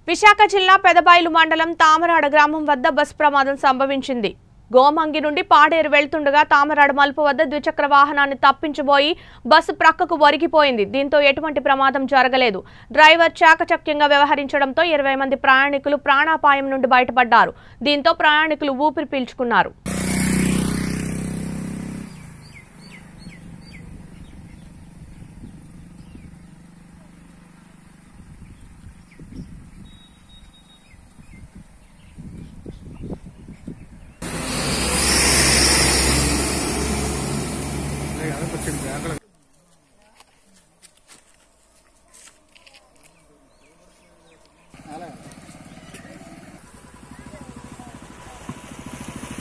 విశాఖ జిల్లా పెదబయలు మండలం తామరాడ గ్రామం వద్ద బస్ ప్రమాదం సంభవించింది. గోమంగి నుండి పాడేరు వెళ్తుండగా తామరాడ మలుపు వద్ద ద్విచక్ర వాహనాన్ని తప్పించబోయి బస్సు ప్రక్కకు ఒరిగిపోయింది. దీంతో ఎటువంటి ప్రమాదం జరగలేదు. డ్రైవర్ చాకచక్యంగా వ్యవహరించడంతో 20 మంది ప్రయాణికులు ప్రాణాపాయం నుండి బయటపడ్డారు. దీంతో ప్రయాణికులు ఊపిరి పీల్చుకున్నారు.